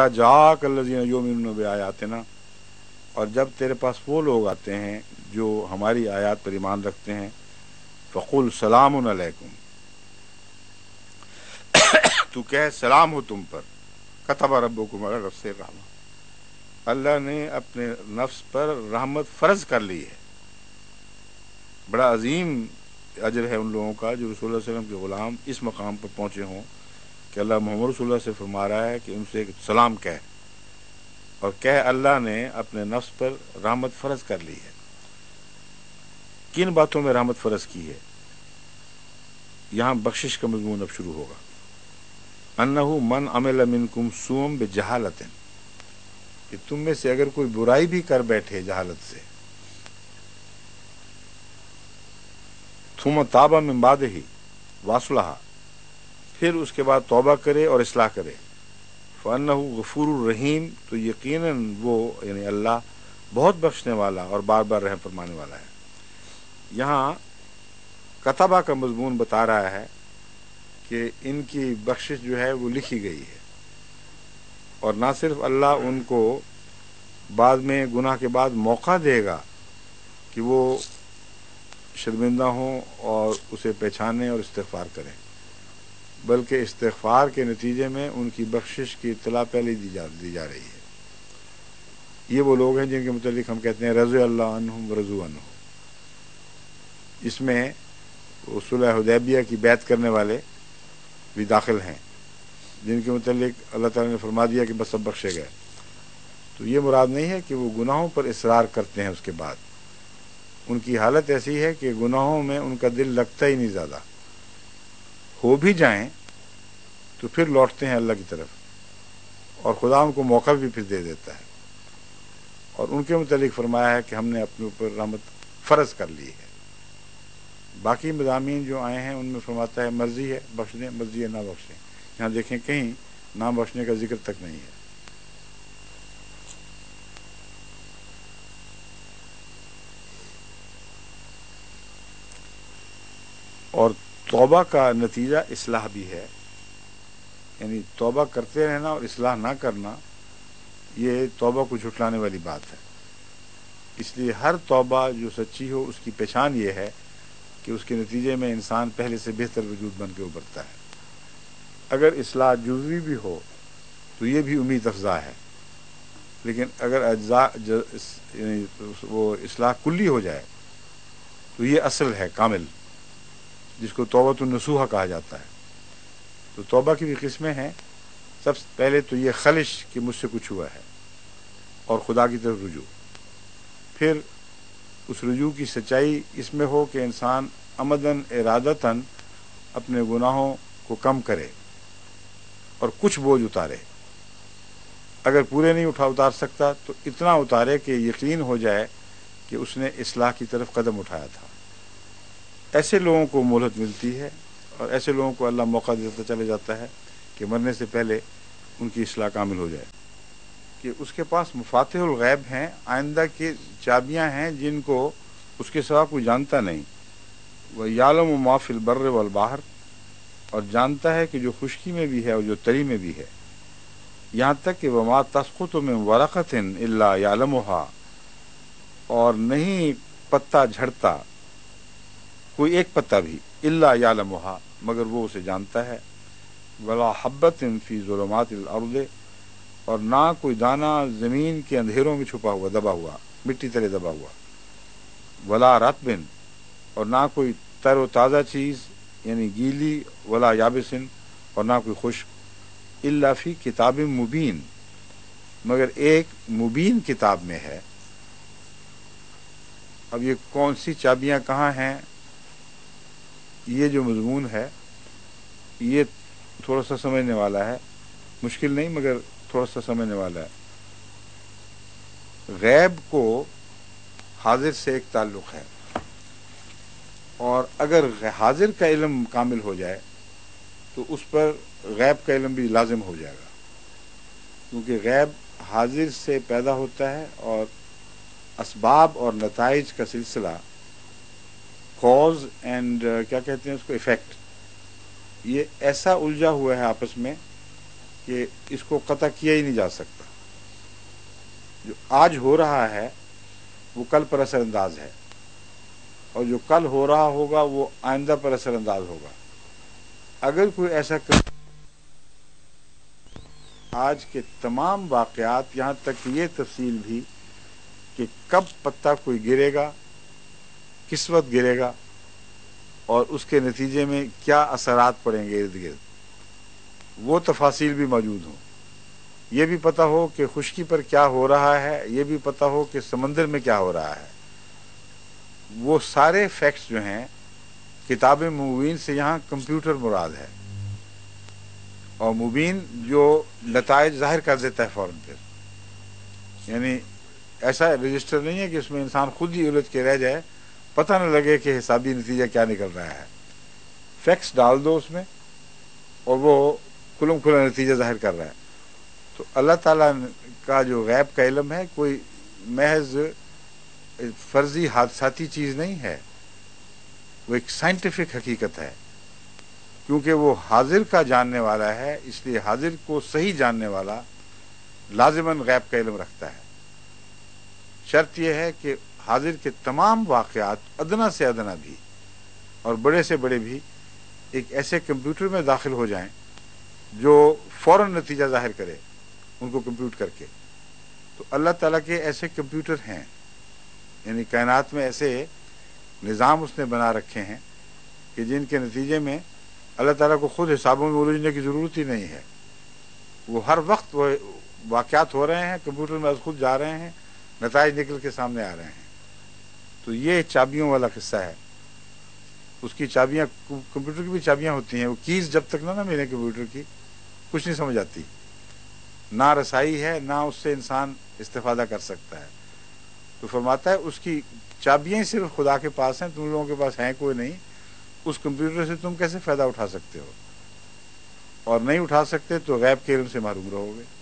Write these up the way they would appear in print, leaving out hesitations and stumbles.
جاءک الذین یؤمنون بآیاتنا، اور جب تیرے پاس وہ لوگ آتے ہیں جو ہماری آیات پر ایمان رکھتے ہیں، فقل سلام علیکم، تو کہے سلام ہو تم پر، کتب ربکم علی نفسہ الرحمہ، اللہ نے اپنے نفس پر رحمت فرض کر لی ہے۔ بڑا عظیم اجر ہے ان لوگوں کا جو رسول اللہ صلی اللہ علیہ وسلم کے غلام اس مقام پر پہنچے ہوں کہ اللہ محمد رسول اللہ سے فرما رہا ہے کہ ان سے سلام کہے، اور اللہ نے اپنے نفس پر رحمت فرض کر لی ہے۔ کن باتوں میں رحمت فرض کی ہے؟ یہاں بخشش کا مضمون اب شروع ہوگا۔ انہ من عمل منکم سوءا بجہالۃ، کہ تم میں سے اگر کوئی برائی بھی کر بیٹھے جہالت سے، ثم تاب من بعدہ واصلح، پھر اس کے بعد توبہ کرے اور اصلاح کرے، فانہ غفور الرحیم، تو یقیناً وہ یعنی اللہ بہت بخشنے والا اور بار بار رحم فرمانے والا ہے۔ یہاں کتبہ کا مضمون بتا رہا ہے کہ ان کی بخشش جو ہے وہ لکھی گئی ہے، اور نہ صرف اللہ ان کو بعد میں گناہ کے بعد موقع دے گا کہ وہ شرمندہ ہوں اور اسے پہچانیں اور استغفار کریں، بلکہ استغفار کے نتیجے میں ان کی بخشش کی اطلاع پہلے دی جا رہی ہے۔ یہ وہ لوگ ہیں جن کے متعلق ہم کہتے ہیں رضی اللہ عنہم ورضوا عنہ۔ اس میں صلح حدیبیہ کی بیعت کرنے والے بھی داخل ہیں، جن کے متعلق اللہ تعالیٰ نے فرما دیا کہ بس سب بخشے گئے۔ تو یہ مراد نہیں ہے کہ وہ گناہوں پر اصرار کرتے ہیں، اس کے بعد ان کی حالت ایسی ہے کہ گناہوں میں ان کا دل لگتا ہی نہیں، زیادہ ہو بھی جائیں تو پھر لوٹتے ہیں اللہ کی طرف، اور خدا ان کو موقع بھی پھر دے دیتا ہے، اور ان کے متعلق فرمایا ہے کہ ہم نے اپنے اوپر رحمت فرض کر لی ہے۔ باقی مضامین جو آئے ہیں ان میں فرماتا ہے مرضی ہے بخش دیں، مرضی ہے نہ بخشیں۔ یہاں دیکھیں کہیں نہ بخشنے کا ذکر تک نہیں ہے۔ اور توبہ کا نتیجہ اصلاح بھی ہے، یعنی توبہ کرتے رہنا اور اصلاح نہ کرنا، یہ توبہ کو جھٹلانے والی بات ہے۔ اس لیے ہر توبہ جو سچی ہو اس کی پہچان یہ ہے کہ اس کے نتیجے میں انسان پہلے سے بہتر وجود بن کے ابھرتا ہے۔ اگر اصلاح جزوی بھی ہو تو یہ بھی امید افزا ہے، لیکن اگر اجزاء یعنی وہ اصلاح کلی ہو جائے تو یہ اصل ہے کامل، جس کو توبۃ النصوحہ کہا جاتا ہے۔ تو توبہ کی بھی قسمیں ہیں۔ سب سے پہلے تو یہ خلش کہ مجھ سے کچھ ہوا ہے اور خدا کی طرف رجوع، پھر اس رجوع کی سچائی اس میں ہو کہ انسان عمدن ارادتاً اپنے گناہوں کو کم کرے اور کچھ بوجھ اتارے۔ اگر پورے نہیں اتار سکتا تو اتنا اتارے کہ یقین ہو جائے کہ اس نے اصلاح کی طرف قدم اٹھایا تھا۔ ایسے لوگوں کو مہلت ملتی ہے، اور ایسے لوگوں کو اللہ موقع دیتا چلے جاتا ہے کہ مرنے سے پہلے ان کی اصلاح کامل ہو جائے، کہ اس کے پاس مفاتیح الغیب ہیں، آئندہ کی چابیاں ہیں جن کو اس کے سوا کوئی جانتا نہیں۔ وَيَعْلَمُ مَا فِي الْبَرِّ وَالْبَحْرِ، اور جانتا ہے کہ جو خشکی میں بھی ہے اور جو تری میں بھی ہے، یہاں تک کہ وَمَا تَسْقُطُ مِن وَرَقَةٍ إِلَّا يَعْلَمُهَا، اور نہیں پتا جھڑتا کوئی ایک پتا بھی الا یعلمھا، مگر وہ اسے جانتا ہے۔ ولا حبۃ فی ظلمات الارض، اور نہ کوئی دانہ زمین کے اندھیروں میں چھپا ہوا، دبا ہوا، مٹی تلے دبا ہوا۔ ولا رطب، اور نہ کوئی تر و تازہ چیز یعنی گیلی، ولا یابس، اور نہ کوئی خشک، الا فی کتاب مبین، مگر ایک مبین کتاب میں ہے۔ اب یہ کون سی چابیاں کہاں ہیں، یہ جو مضمون ہے یہ تھوڑا سا سمجھنے والا ہے، مشکل نہیں مگر تھوڑا سا سمجھنے والا ہے۔ غیب کو حاضر سے ایک تعلق ہے، اور اگر حاضر کا علم کامل ہو جائے تو اس پر غیب کا علم بھی لازم ہو جائے گا، کیونکہ غیب حاضر سے پیدا ہوتا ہے، اور اسباب اور نتائج کا سلسلہ، کاز اینڈ کیا کہتے ہیں اس کو، ایفیکٹ، یہ ایسا الجھا ہوا ہے آپس میں کہ اس کو قطع کیا ہی نہیں جا سکتا. جو آج ہو رہا ہے وہ کل پر اثر انداز ہے، اور جو کل ہو رہا ہوگا وہ آئندہ پر اثر انداز ہوگا. اگر کوئی ایسا آج کے تمام واقعات، یہاں تک کہ یہ تفصیل بھی کہ کب پتہ کوئی گرے گا، کس وقت گرے گا، اور اس کے نتیجے میں کیا اثرات پڑیں گے ارد گرد، وہ تفاصیل بھی موجود ہوں. یہ بھی پتہ ہو کہ خشکی پر کیا ہو رہا ہے، یہ بھی پتہ ہو کہ سمندر میں کیا ہو رہا ہے. وہ سارے فیکٹس جو ہیں کتاب مبین سے یہاں کمپیوٹر مراد ہے، اور مبین جو نتائج ظاہر کر دیتا ہے فوراً پھر. یعنی ایسا رجسٹر نہیں ہے کہ اس میں انسان خود ہی الجھ کے رہ جائے، پتہ نہ لگے کہ حسابی نتیجہ کیا نکل رہا ہے. فیکٹس ڈال دو اس میں اور وہ کھلم کھلا نتیجہ ظاہر کر رہا ہے. تو اللہ تعالیٰ کا جو غیب کا علم ہے کوئی محض فرضی حادثاتی چیز نہیں ہے، وہ ایک سائنٹیفک حقیقت ہے. کیونکہ وہ حاضر کا جاننے والا ہے، اس لیے حاضر کو صحیح جاننے والا لازماً غیب کا علم رکھتا ہے. شرط یہ ہے کہ حاضر کے تمام واقعات ادنا سے ادنا بھی اور بڑے سے بڑے بھی ایک ایسے کمپیوٹر میں داخل ہو جائیں جو فوراً نتیجہ ظاہر کرے ان کو کمپیوٹ کر کے. تو اللہ تعالیٰ کے ایسے کمپیوٹر ہیں، یعنی کائنات میں ایسے نظام اس نے بنا رکھے ہیں کہ جن کے نتیجے میں اللہ تعالیٰ کو خود حسابوں میں الجھنے کی ضرورت ہی نہیں ہے. وہ ہر وقت وہ واقعات ہو رہے ہیں، کمپیوٹر میں از خود جا رہے ہیں، نتائج نکل کے سامنے آ رہے ہیں. تو یہ چابیوں والا قصہ ہے. اس کی چابیاں، کمپیوٹر کی بھی چابیاں ہوتی ہیں، وہ کیز جب تک نہ ملے کمپیوٹر کی کچھ نہیں سمجھ آتی، نہ رسائی ہے نہ اس سے انسان استفادہ کر سکتا ہے. تو فرماتا ہے اس کی چابیاں صرف خدا کے پاس ہیں، تم لوگوں کے پاس ہیں کوئی نہیں. اس کمپیوٹر سے تم کیسے فائدہ اٹھا سکتے ہو؟ اور نہیں اٹھا سکتے تو غیب کے علم سے محروم رہو گے.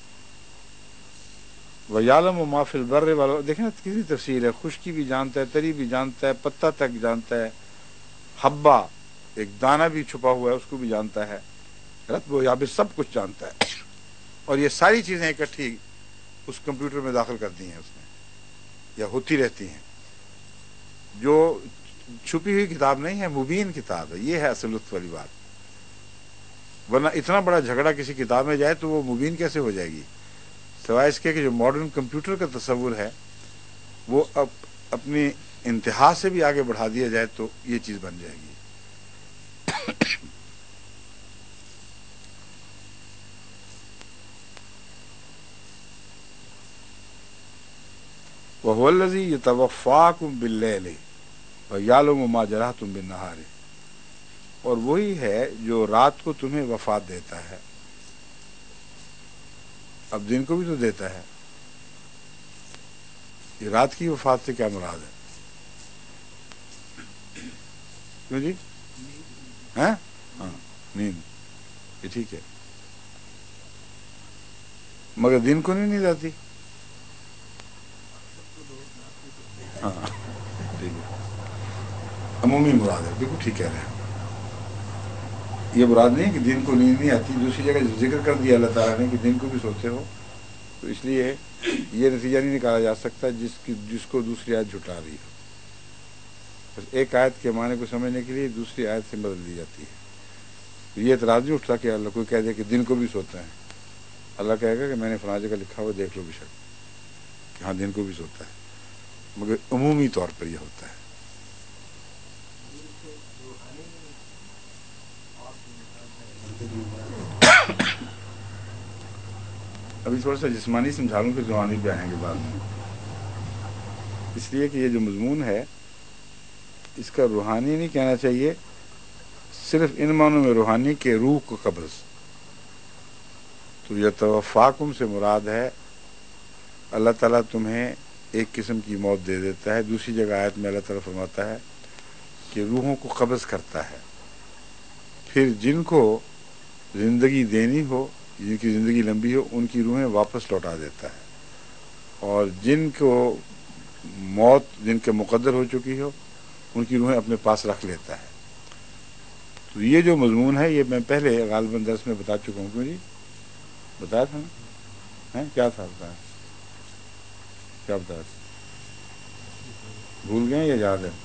وَيَعْلَمُ مَا فِي الْبَرِّ وَالْبَحْرِ، دیکھیں نا کتنی تفصیل ہے. خشکی بھی جانتا ہے، تری بھی جانتا ہے، پتہ تک جانتا ہے، حبہ ایک دانہ بھی چھپا ہوا ہے اس کو بھی جانتا ہے، رطب و یابس سب کچھ جانتا ہے. اور یہ ساری چیزیں اکٹھی اس کمپیوٹر میں داخل کر دی ہیں اس نے، یا ہوتی رہتی ہیں. جو چھپی ہوئی کتاب نہیں ہے، مبین کتاب ہے. یہ ہے اصل لطف والی بات. ورنہ اتنا بڑا جھگڑا کسی کتاب میں جائے تو وہ مبین کیسے ہو جائے گی؟ سوائے اس کے کہ جو ماڈرن کمپیوٹر کا تصور ہے وہ اب اپنی انتہا سے بھی آگے بڑھا دیا جائے تو یہ چیز بن جائے گی. وَهُوَ الَّذِي يَتَوَفَّاكُم بِاللَّيْلِ وَيَعْلَمُ مَا جَرَحْتُم بِالنَّهَارِ، اور وہی ہے جو رات کو تمہیں وفات دیتا ہے. اب دن کو بھی تو دیتا ہے. یہ رات کی وفات سے کیا مراد ہے؟ کیوں جی؟ ہاں نیند، یہ ٹھیک ہے، مگر دن کو نہیں نیند آتی. ہاں ٹھیک ہے، عمومی مراد ہے، بالکل ٹھیک کہہ رہے ہیں. یہ مراد نہیں کہ دن کو نیند نہیں آتی. دوسری جگہ ذکر کر دیا اللہ تعالیٰ نے کہ دن کو بھی سوتے ہو، تو اس لیے یہ نتیجہ نہیں نکالا جا سکتا جس کو دوسری آیت جھٹلا رہی ہو. بس ایک آیت کے معنی کو سمجھنے کے لیے دوسری آیت سے بدل دی جاتی ہے. تو یہ اعتراض نہیں اٹھتا کہ اللہ کوئی کہہ دے کہ دن کو بھی سوتا ہے. اللہ کہے گا کہ میں نے فلاں جگہ لکھا ہوا دیکھ لو بے شک کہ ہاں دن کو بھی سوتا ہے، مگر عمومی طور پر یہ ہوتا ہے. ابھی تھوڑا سا جسمانی سمجھا لوں پھر روحانی پہ آئیں گے بعد میں. اس لیے کہ یہ جو مضمون ہے اس کا روحانی نہیں کہنا چاہیے، صرف ان معنوں میں روحانی کے روح کو قبض. تو یتوفاکم سے مراد ہے اللہ تعالیٰ تمہیں ایک قسم کی موت دے دیتا ہے. دوسری جگہ آیت میں اللہ تعالیٰ فرماتا ہے کہ روحوں کو قبض کرتا ہے. پھر جن کو زندگی دینی ہو، جن کی زندگی لمبی ہو، ان کی روحیں واپس لوٹا دیتا ہے. اور جن کو موت جن کے مقدر ہو چکی ہو ان کی روحیں اپنے پاس رکھ لیتا ہے. تو یہ جو مضمون ہے یہ میں پہلے غالباً درس میں بتا چکا ہوں. کیوں جی؟ بتایا تھا نا؟ کیا تھا بتایا؟ کیا بتایا تھا؟ بھول گئے یا یاد ہے؟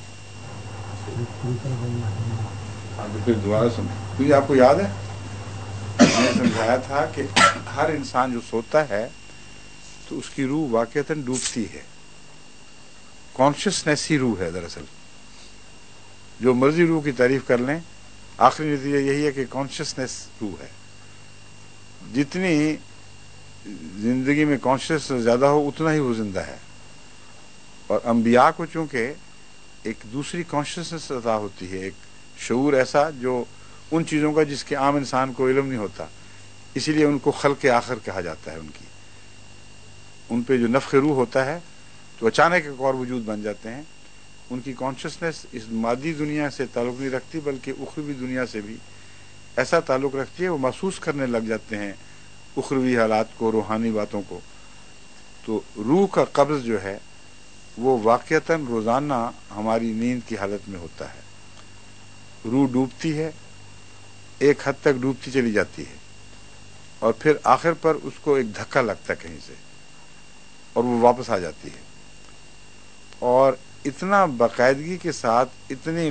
ہاں تو پھر دوبارہ کیونکہ آپ کو یاد ہے میں نے سمجھایا تھا کہ ہر انسان جو سوتا ہے تو اس کی روح واقعتاً ڈوبتی ہے. کانشیسنیس ہی روح ہے دراصل. جو مرضی روح کی تعریف کر لیں آخری نتیجہ یہی ہے کہ کانشیسنیس روح ہے. جتنی زندگی میں کانشیسنیس زیادہ ہو اتنا ہی وہ زندہ ہے. اور انبیاء کو چونکہ ایک دوسری کانشیسنیس عطا ہوتی ہے، ایک شعور ایسا جو ان چیزوں کا جس کے عام انسان کو علم نہیں ہوتا، اسی لیے ان کو خلق آخر کہا جاتا ہے. ان پہ جو نفخ روح ہوتا ہے تو اچانک ایک اور وجود بن جاتے ہیں. ان کی کانشیسنیس اس مادی دنیا سے تعلق نہیں رکھتی بلکہ اخروی دنیا سے بھی ایسا تعلق رکھتی ہے. وہ محسوس کرنے لگ جاتے ہیں اخروی حالات کو، روحانی باتوں کو. تو روح کا قبض جو ہے وہ واقعتاً روزانہ ہماری نیند کی حالت میں ہوتا ہے. روح ڈوبتی ہے، ایک حد تک ڈوبتی چلی جاتی ہے اور پھر آخر پر اس کو ایک دھکا لگتا ہے کہیں سے اور وہ واپس آ جاتی ہے. اور اتنا باقاعدگی کے ساتھ اتنے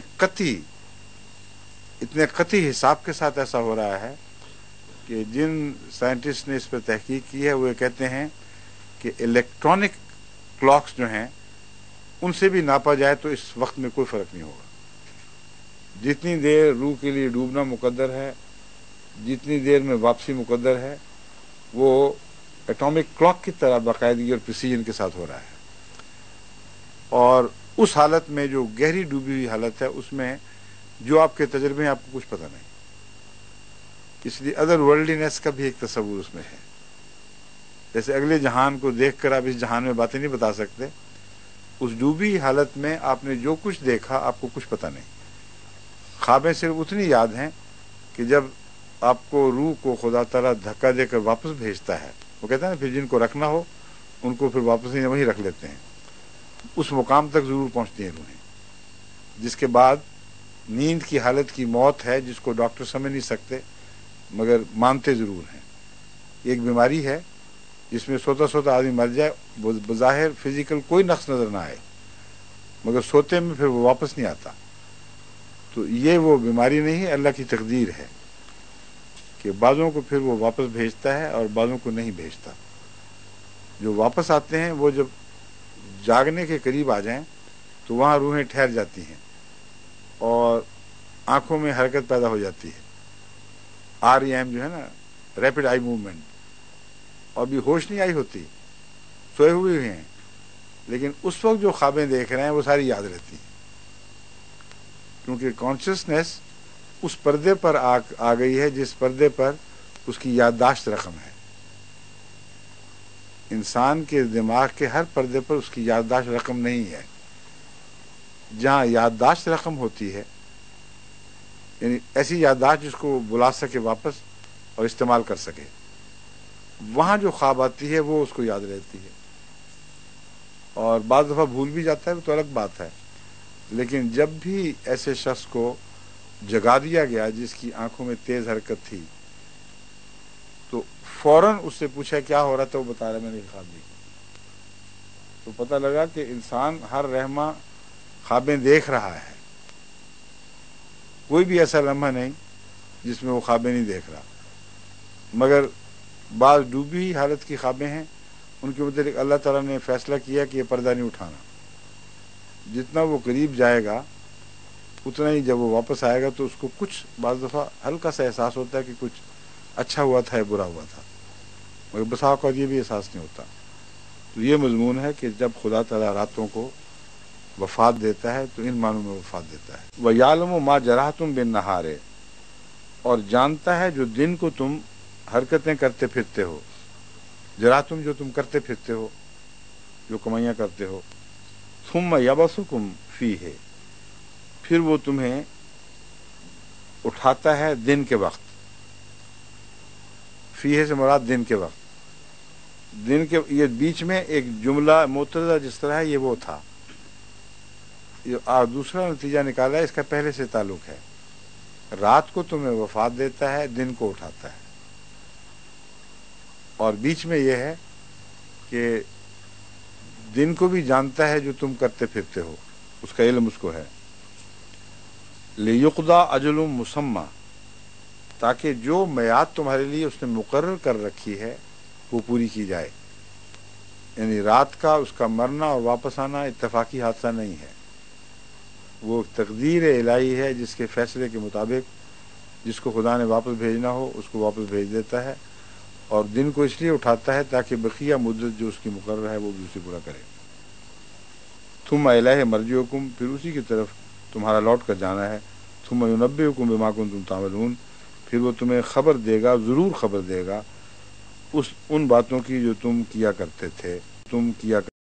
قطعی حساب کے ساتھ ایسا ہو رہا ہے کہ جن سائنٹسٹ نے اس پہ تحقیق کی ہے وہ یہ کہتے ہیں کہ الیکٹرانک کلاکس جو ہیں ان سے بھی ناپا جائے تو اس وقت میں کوئی فرق نہیں ہوگا. جتنی دیر روح کے لیے ڈوبنا مقدر ہے، جتنی دیر میں واپسی مقدر ہے، وہ ایٹامک کلاک کی طرح باقاعدگی اور پریسیجن کے ساتھ ہو رہا ہے. اور اس حالت میں جو گہری ڈوبی ہوئی حالت ہے اس میں جو آپ کے تجربے ہیں آپ کو کچھ پتہ نہیں. اس لیے ادر ورلڈینس کا بھی ایک تصور اس میں ہے. جیسے اگلے جہان کو دیکھ کر آپ اس جہان میں باتیں نہیں بتا سکتے، اس ڈوبی حالت میں آپ نے جو کچھ دیکھا آپ کو کچھ پتہ نہیں. خوابیں صرف اتنی یاد ہیں کہ جب آپ کو روح کو خدا تعالیٰ دھکا دے کر واپس بھیجتا ہے، وہ کہتا ہے نا پھر جن کو رکھنا ہو ان کو پھر واپس نہیں وہیں رکھ لیتے ہیں. اس مقام تک ضرور پہنچتی ہیں روحیں، جس کے بعد نیند کی حالت کی موت ہے جس کو ڈاکٹر سمجھ نہیں سکتے مگر مانتے ضرور ہیں. ایک بیماری ہے جس میں سوتا سوتا آدمی مر جائے، بظاہر فزیکل کوئی نقص نظر نہ آئے مگر سوتے میں پھر وہ واپس نہیں آتا. تو یہ وہ بیماری نہیں ہے، اللہ کی تقدیر ہے کہ بعضوں کو پھر وہ واپس بھیجتا ہے اور بعضوں کو نہیں بھیجتا. جو واپس آتے ہیں وہ جب جاگنے کے قریب آ جائیں تو وہاں روحیں ٹھہر جاتی ہیں اور آنکھوں میں حرکت پیدا ہو جاتی ہے، REM جو ہے نا، ریپڈ آئی موومنٹ. اور بھی ہوش نہیں آئی ہوتی، سوئے ہوئے ہیں، لیکن اس وقت جو خوابیں دیکھ رہے ہیں وہ ساری یاد رہتی ہیں کیونکہ کانشیسنیس اس پردے پر آ گئی ہے جس پردے پر اس کی یادداشت رقم ہے. انسان کے دماغ کے ہر پردے پر اس کی یادداشت رقم نہیں ہے. جہاں یادداشت رقم ہوتی ہے یعنی ایسی یادداشت جس کو بلا سکے واپس اور استعمال کر سکے، وہاں جو خواب آتی ہے وہ اس کو یاد رہتی ہے. اور بعض دفعہ بھول بھی جاتا ہے تو الگ بات ہے، لیکن جب بھی ایسے شخص کو جگا دیا گیا جس کی آنکھوں میں تیز حرکت تھی تو فوراً اس سے پوچھا کیا ہو رہا تھا، وہ بتا رہا میں نے خواب دیکھی. تو پتہ لگا کہ انسان ہر رحمہ خوابیں دیکھ رہا ہے، کوئی بھی ایسا لمحہ نہیں جس میں وہ خوابیں نہیں دیکھ رہا. مگر بعض ڈوبی حالت کی خوابیں ہیں، ان کے متعلق اللہ تعالیٰ نے فیصلہ کیا کہ یہ پردہ نہیں اٹھانا. جتنا وہ قریب جائے گا اتنا ہی جب وہ واپس آئے گا تو اس کو کچھ بعض دفعہ ہلکا سا احساس ہوتا ہے کہ کچھ اچھا ہوا تھا یا برا ہوا تھا، مگر بسا اوقات یہ بھی احساس نہیں ہوتا. تو یہ مضمون ہے کہ جب خدا تعالیٰ راتوں کو وفات دیتا ہے تو ان معنوں میں وفات دیتا ہے. وَيَعْلَمُ مَا جَرَحْتُمْ بِالنَّهَارِ، اور جانتا ہے جو دن کو تم حرکتیں کرتے پھرتے ہو. جراحتم جو تم کرتے پھرتے ہو، جو کمائیاں کرتے ہو. ثُمَّ يَبْعَثُكُمْ فِيهِ، پھر وہ تمہیں اٹھاتا ہے دن کے وقت. فیہ سے مراد دن کے وقت. دن کے یہ بیچ میں ایک جملہ معترضہ جس طرح ہے یہ وہ تھا. دوسرا نتیجہ نکالا ہے، اس کا پہلے سے تعلق ہے. رات کو تمہیں وفات دیتا ہے، دن کو اٹھاتا ہے. اور بیچ میں یہ ہے کہ دن کو بھی جانتا ہے جو تم کرتے پھرتے ہو، اس کا علم اس کو ہے۔ لیقضا اجل مسمى، تاکہ جو میعاد تمہارے لیے اس نے مقرر کر رکھی ہے وہ پوری کی جائے۔ یعنی رات کا اس کا مرنا اور واپس آنا اتفاقی حادثہ نہیں ہے، وہ تقدیر الہی ہے جس کے فیصلے کے مطابق جس کو خدا نے واپس بھیجنا ہو اس کو واپس بھیج دیتا ہے، اور دن کو اس لیے اٹھاتا ہے تاکہ بقیہ مدت جو اس کی مقرر ہے وہ بھی اسے پورا کرے۔ ثم الیہ مرجعکم، پھر اسی کی طرف تمہارا لوٹ کر جانا ہے۔ ثم ینبئکم بما کنتم تعملون، پھر وہ تمہیں خبر دے گا، ضرور خبر دے گا ان باتوں کی جو تم کیا کرتے تھے،